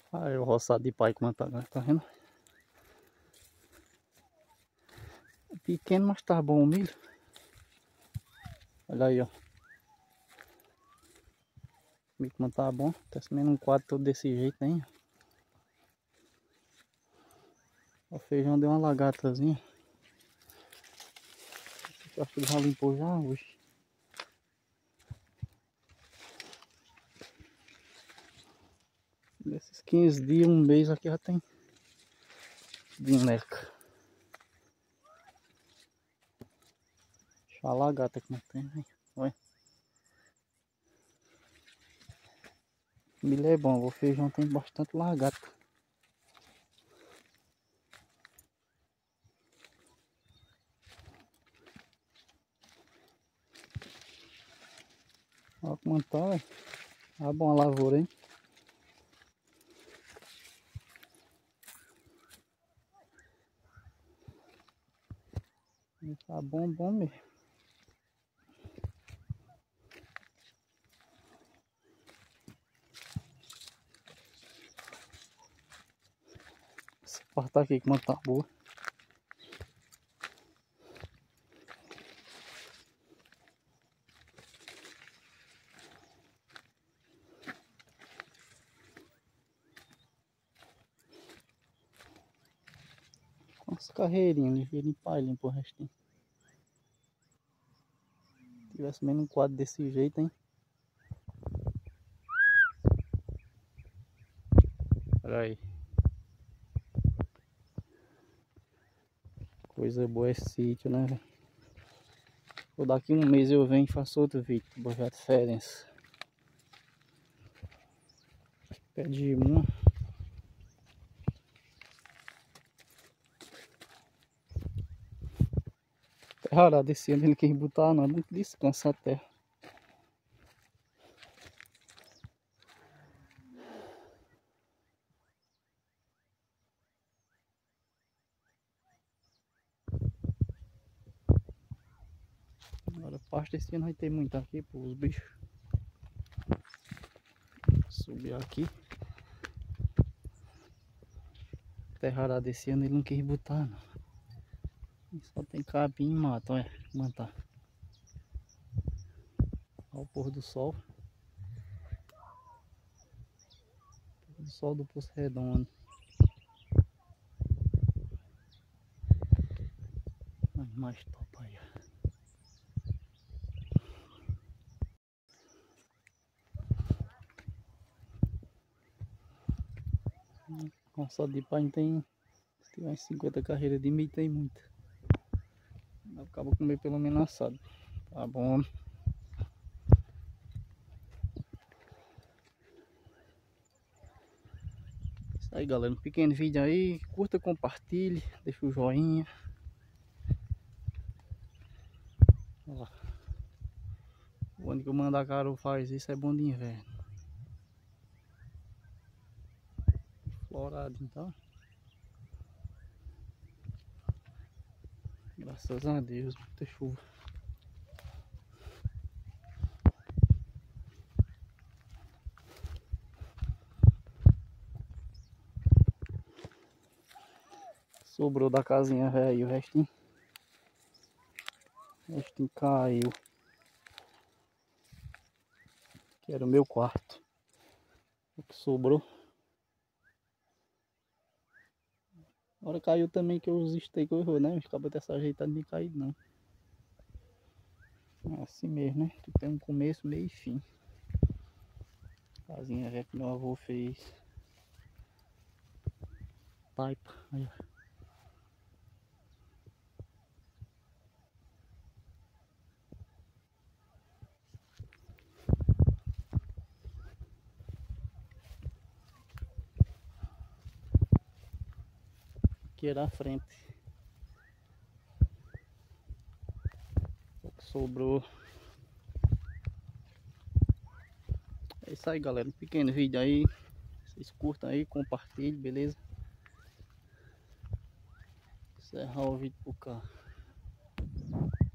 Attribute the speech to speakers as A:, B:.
A: Aí o roçado de pai como tá, tá vendo? É pequeno, mas tá bom o milho. Olha aí, ó. O milho como tá bom. Tá semendo um quadro todo desse jeito, hein? O feijão deu uma lagatazinha. Eu acho que ele já limpou já hoje. Nesses 15 dias, um mês aqui já tem bineca. Deixa a lagata que não tem, né? Olha. Milho é bom, o feijão tem bastante lagarta. Olha como tá, velho. Tá bom a lavoura, hein? Tá bom, bom mesmo. Essa parte aqui como tá boa. Umas carreirinhas, ligeirinho palhinho pro restinho. Se tivesse menos um quadro desse jeito, hein? Olha aí. Coisa boa esse sítio, né, velho? Ou daqui um mês eu venho e faço outro vídeo. Projeto diferença. Pé de uma. Terra desse ano ele quis botar não, muito descansa a terra. Agora pasto esse ano vai ter muito aqui pros bichos. Subir aqui. Terra desse ano ele não quis botar não. Só tem capim e mato, olha, mantar. Olha o pôr do sol. Pôr do sol do Poço Redondo. Mais top aí, ó. Só de pai tem. Se tiver 50 carreiras de milho, tem muita. Acaba comer pelo menos assado. Tá bom. Isso aí, galera. Um pequeno vídeo aí. Curta, compartilhe. Deixa o joinha. Ó. O ano que o Mandacaru faz isso é bom de inverno. Florado, então. Graças a Deus, muita chuva. Sobrou da casinha velho, o restinho caiu. Que era o meu quarto. O que sobrou. Agora caiu também que os esteios que eu errou, né? Os cabos dessa ajeitada nem caído não. É assim mesmo, né? Tu tem um começo, meio e fim. Casinha velha que meu avô fez. Taipa. Aí, ó. Aqui era a frente. O que sobrou. É isso aí, galera. Um pequeno vídeo aí. Vocês curtam aí, compartilhem, beleza? Encerrar o vídeo por cá.